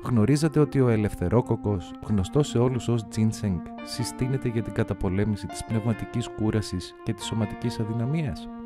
Γνωρίζατε ότι ο ελευθερόκοκος, γνωστός σε όλους ως ginseng, συστήνεται για την καταπολέμηση της πνευματικής κούρασης και της σωματικής αδυναμίας?